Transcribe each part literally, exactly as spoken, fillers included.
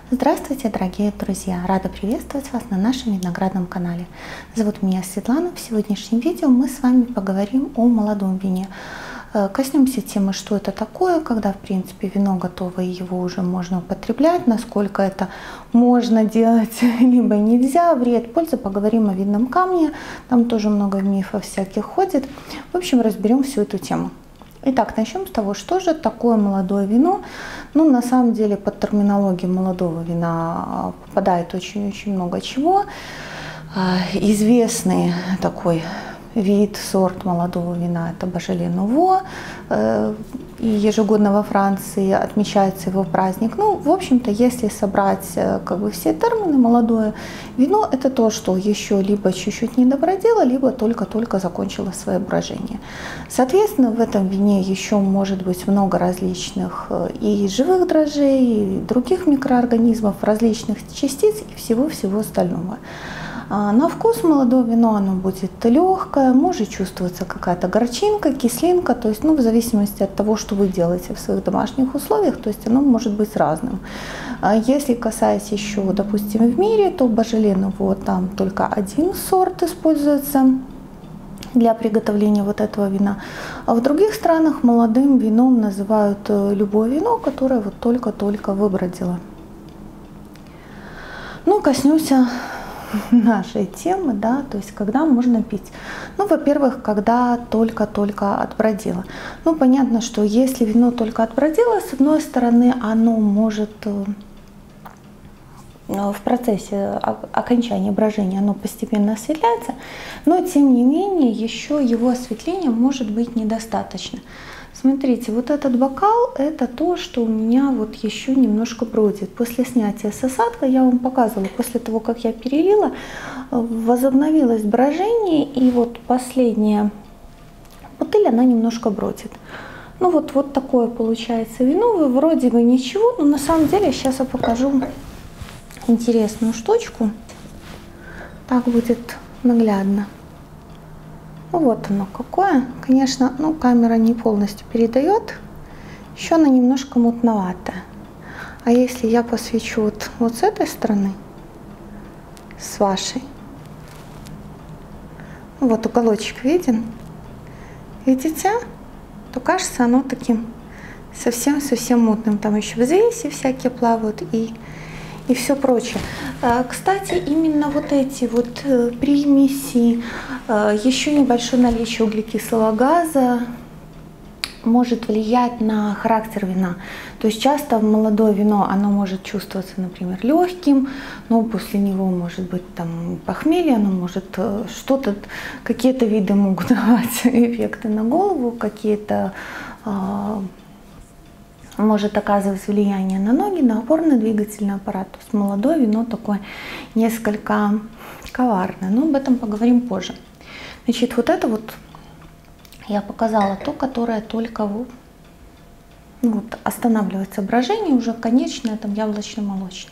Здравствуйте, дорогие друзья! Рада приветствовать вас на нашем виноградном канале. Зовут меня Светлана. В сегодняшнем видео мы с вами поговорим о молодом вине. Коснемся темы, что это такое, когда в принципе вино готово и его уже можно употреблять, насколько это можно делать, либо нельзя, вред, польза. Поговорим о винном камне, там тоже много мифов всяких ходит. В общем, разберем всю эту тему. Итак, начнем с того, что же такое молодое вино. Ну, на самом деле, под терминологией молодого вина попадает очень-очень много чего. Известный такой вид, сорт молодого вина – это Beaujolais Nouveau. И ежегодно во Франции отмечается его праздник. Ну, в общем-то, если собрать как бы все термины, молодое вино – это то, что еще либо чуть-чуть не добродело, либо только-только закончило свое брожение. Соответственно, в этом вине еще может быть много различных и живых дрожжей, и других микроорганизмов, различных частиц и всего-всего остального. На вкус молодое вино оно будет легкое, может чувствоваться какая-то горчинка, кислинка, то есть, ну, в зависимости от того, что вы делаете в своих домашних условиях, то есть оно может быть разным. Если касаясь еще, допустим, в мире, то Beaujolais Nouveau там только один сорт используется для приготовления вот этого вина. А в других странах молодым вином называют любое вино, которое вот только-только выбродило. Ну, коснемся нашей темы, да, то есть когда можно пить. Ну, во-первых, когда только-только отбродило. Ну, понятно, что если вино только отбродило, с одной стороны, оно может в процессе окончания брожения оно постепенно осветляется, но тем не менее еще его осветление может быть недостаточно. Смотрите, вот этот бокал – это то, что у меня вот еще немножко бродит. После снятия с осадка, я вам показывала, после того, как я перелила, возобновилось брожение, и вот последняя бутыль, она немножко бродит. Ну вот, вот такое получается вино, вы вроде бы ничего, но на самом деле сейчас я покажу интересную штучку. Так будет наглядно. Вот оно какое. Конечно, ну, камера не полностью передает. Еще она немножко мутноватая. А если я посвечу вот, вот с этой стороны, с вашей, вот уголочек виден, видите, то кажется оно таким совсем-совсем мутным. Там еще взвеси всякие плавают и и все прочее. Кстати, именно вот эти вот примеси, еще небольшое наличие углекислого газа может влиять на характер вина. То есть часто молодое вино, оно может чувствоваться, например, легким, но после него может быть там похмелье, оно может что-то, какие-то виды могут давать эффекты на голову, какие-то может оказывать влияние на ноги, на опорно-двигательный аппарат. То есть молодое вино такое несколько коварное, но об этом поговорим позже. Значит, вот это вот я показала то, которое только вот останавливается брожение, уже конечное, там яблочно-молочное.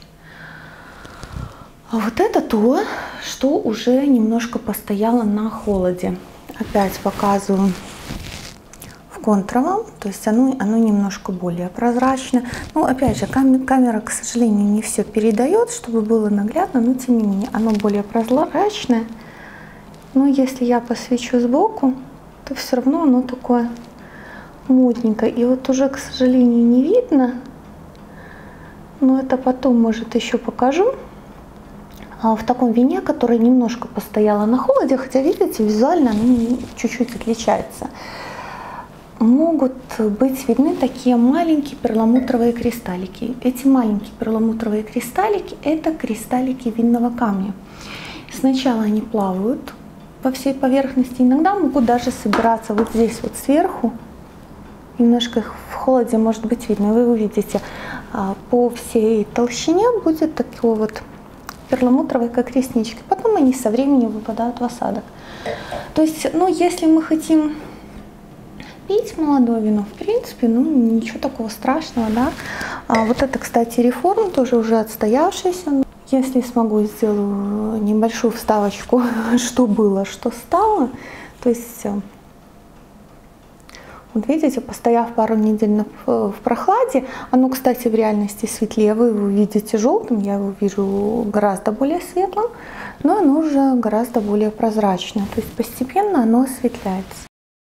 А вот это то, что уже немножко постояло на холоде. Опять показываю контровом, то есть оно, оно немножко более прозрачно. Ну, опять же, кам камера, к сожалению, не все передает, чтобы было наглядно, но тем не менее, оно более прозрачное. Но если я посвечу сбоку, то все равно оно такое мутненькое. И вот уже, к сожалению, не видно, но это потом, может, еще покажу. А в таком вине, которое немножко постояло на холоде, хотя, видите, визуально оно чуть-чуть отличается, могут быть видны такие маленькие перламутровые кристаллики. Эти маленькие перламутровые кристаллики – это кристаллики винного камня. Сначала они плавают по всей поверхности, иногда могут даже собираться вот здесь вот сверху. Немножко их в холоде может быть видно. Вы увидите, по всей толщине будет такой вот перламутровые как реснички. Потом они со временем выпадают в осадок. То есть, ну, если мы хотим пить молодое вино, в принципе, ну, ничего такого страшного, да. А вот это, кстати, Реформ, тоже уже отстоявшийся. Если смогу, сделаю небольшую вставочку, что было, что стало. То есть Вот видите, постояв пару недель в прохладе, оно, кстати, в реальности светлее. Вы его видите желтым, я его вижу гораздо более светлым, но оно уже гораздо более прозрачное. То есть постепенно оно осветляется.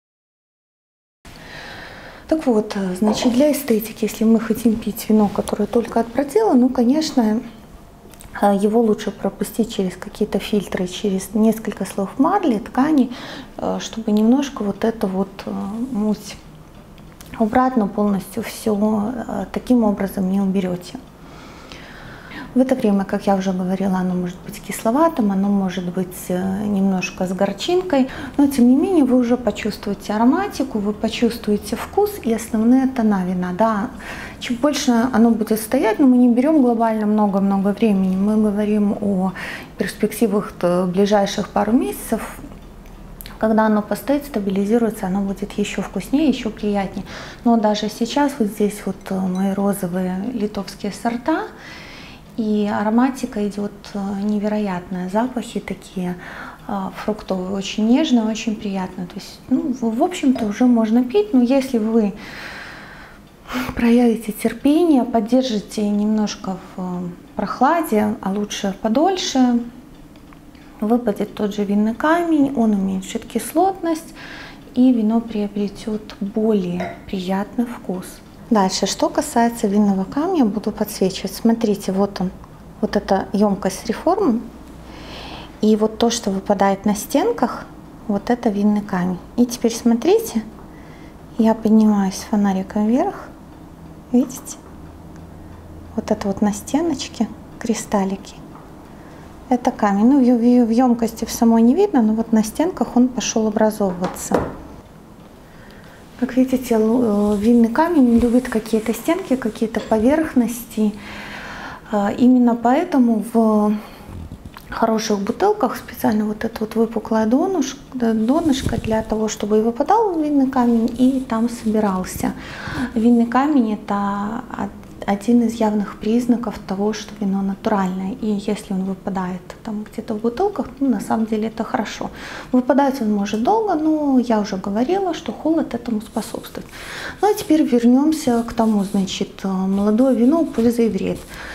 Так вот, значит, для эстетики, если мы хотим пить вино, которое только от продела, ну, конечно, его лучше пропустить через какие-то фильтры, через несколько слоев марли, ткани, чтобы немножко вот это вот муть убрать, но полностью все таким образом не уберете. В это время, как я уже говорила, оно может быть кисловатым, оно может быть немножко с горчинкой, но тем не менее вы уже почувствуете ароматику, вы почувствуете вкус и основные тона вина. Да, чем больше оно будет стоять, но мы не берем глобально много-много времени, мы говорим о перспективах ближайших пару месяцев. Когда оно постоит, стабилизируется, оно будет еще вкуснее, еще приятнее. Но даже сейчас вот здесь вот мои розовые литовские сорта, и ароматика идет невероятная, запахи такие фруктовые, очень нежные, очень приятные. То есть, ну, в общем-то, уже можно пить, но если вы проявите терпение, поддержите немножко в прохладе, а лучше подольше, выпадет тот же винный камень, он уменьшит кислотность, и вино приобретет более приятный вкус. Дальше, что касается винного камня, буду подсвечивать. Смотрите, вот он, вот эта емкость с реформом, и вот то, что выпадает на стенках, вот это винный камень. И теперь смотрите, я поднимаюсь фонариком вверх, видите? Вот это вот на стеночке кристаллики. Это камень. Ну, в емкости в самой не видно, но вот на стенках он пошел образовываться. Как видите, винный камень любит какие-то стенки, какие-то поверхности. Именно поэтому в хороших бутылках специально вот это вот выпуклое донышко, донышко для того, чтобы и выпадал винный камень, и там собирался. Винный камень — это один из явных признаков того, что вино натуральное. И если он выпадает там где-то в бутылках, ну, на самом деле это хорошо. Выпадать он может долго, но я уже говорила, что холод этому способствует. Ну а теперь вернемся к тому, значит, молодое вино, польза и вред.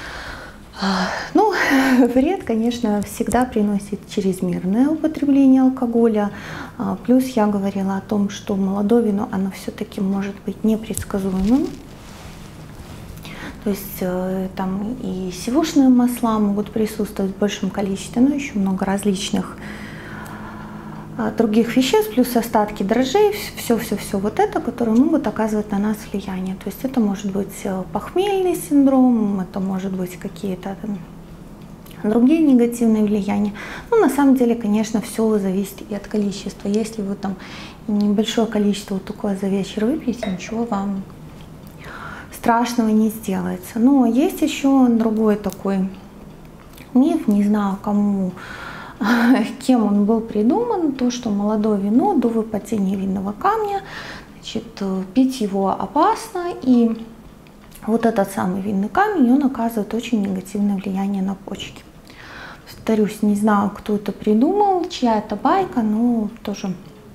Ну, вред, конечно, всегда приносит чрезмерное употребление алкоголя. Плюс я говорила о том, что молодое вино, оно все-таки может быть непредсказуемым. То есть э, там и сивушные масла могут присутствовать в большем количестве, но еще много различных э, других веществ, плюс остатки дрожжей, все-все-все вот это, которые могут оказывать на нас влияние. То есть это может быть э, похмельный синдром, это может быть какие-то другие негативные влияния. Но на самом деле, конечно, все зависит и от количества. Если вы там небольшое количество вот такое за вечер выпьете, ничего вам страшного не сделается. Но есть еще другой такой миф, не знаю кому, кем он был придуман, то, что молодое вино до выпадения винного камня, значит, пить его опасно, и вот этот самый винный камень, он оказывает очень негативное влияние на почки. Повторюсь, не знаю, кто это придумал, чья это байка, но тоже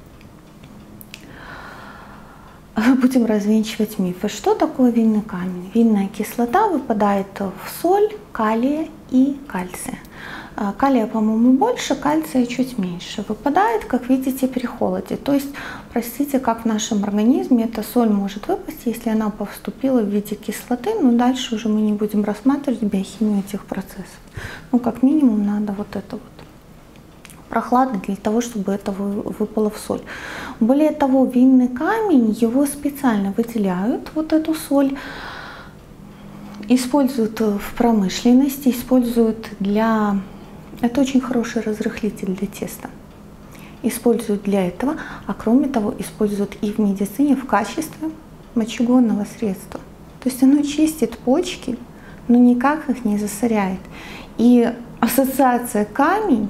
будем развенчивать мифы. Что такое винный камень? Винная кислота выпадает в соль, калия и кальция. Калия, по-моему, больше, кальция чуть меньше. Выпадает, как видите, при холоде. То есть, простите, как в нашем организме эта соль может выпасть, если она поступила в виде кислоты, но дальше уже мы не будем рассматривать биохимию этих процессов. Ну, как минимум, надо вот это вот прохладно для того, чтобы это выпало в соль. Более того, винный камень, его специально выделяют, вот эту соль, используют в промышленности, используют для... Это очень хороший разрыхлитель для теста. Используют для этого, а кроме того, используют и в медицине в качестве мочегонного средства. То есть оно чистит почки, но никак их не засоряет. И ассоциация камень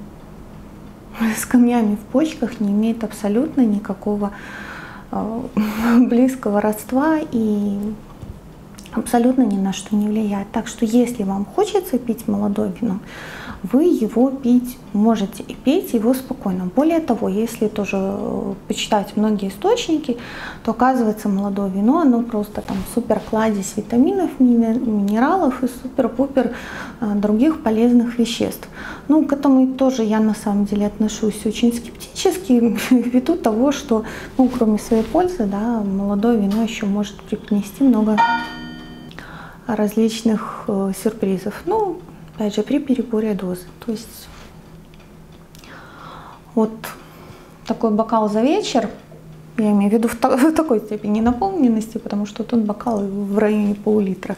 с камнями в почках не имеет абсолютно никакого э, близкого родства и абсолютно ни на что не влияет. Так что если вам хочется пить молодое вино, вы его пить можете и пейте его спокойно. Более того, если тоже почитать многие источники, то оказывается молодое вино, оно просто там супер кладезь витаминов, минералов и супер-пупер других полезных веществ. Ну, к этому тоже я на самом деле отношусь очень скептически, ввиду того, что, ну, кроме своей пользы, да, молодое вино еще может преподнести много различных э, сюрпризов. Ну, опять же, при переборе дозы. То есть вот такой бокал за вечер, я имею в виду в, та в такой степени наполненности, потому что тут бокал в районе пол-литра.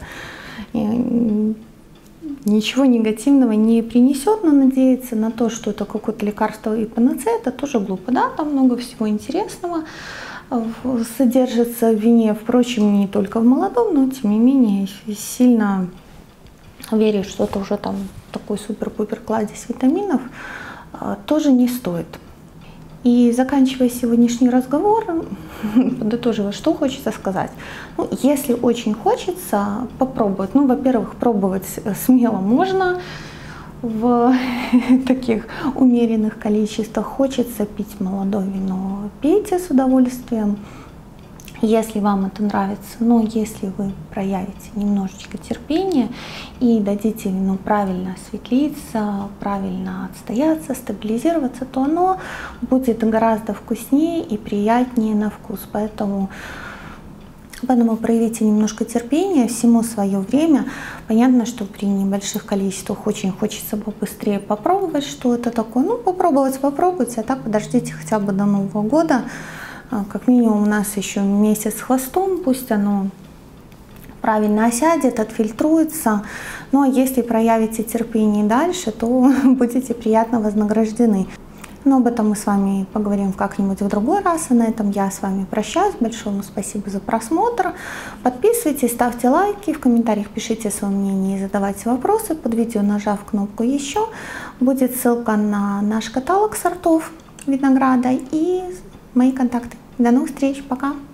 Ничего негативного не принесет, но надеяться на то, что это какое-то лекарство и панацея, это тоже глупо. Да, там много всего интересного содержится в вине, впрочем, не только в молодом, но тем не менее сильно верить, что это уже там такой супер-пупер кладезь витаминов, тоже не стоит. И заканчивая сегодняшний разговор, подытоживая, что хочется сказать. Ну, если очень хочется попробовать, ну, во-первых, пробовать смело можно, в таких умеренных количествах. Хочется пить молодое вино, пейте с удовольствием, если вам это нравится. Но если вы проявите немножечко терпения и дадите вину правильно осветлиться, правильно отстояться, стабилизироваться, то оно будет гораздо вкуснее и приятнее на вкус. Поэтому Поэтому проявите немножко терпения, всему свое время. Понятно, что при небольших количествах очень хочется побыстрее попробовать, что это такое. Ну, попробовать, попробуйте, а так подождите хотя бы до Нового года. Как минимум у нас еще месяц с хвостом, пусть оно правильно осядет, отфильтруется. Ну, а если проявите терпение дальше, то будете приятно вознаграждены. Но об этом мы с вами поговорим как-нибудь в другой раз. А на этом я с вами прощаюсь. Большое вам спасибо за просмотр. Подписывайтесь, ставьте лайки, в комментариях пишите свое мнение и задавайте вопросы. Под видео, нажав кнопку «Еще», будет ссылка на наш каталог сортов винограда и мои контакты. До новых встреч. Пока!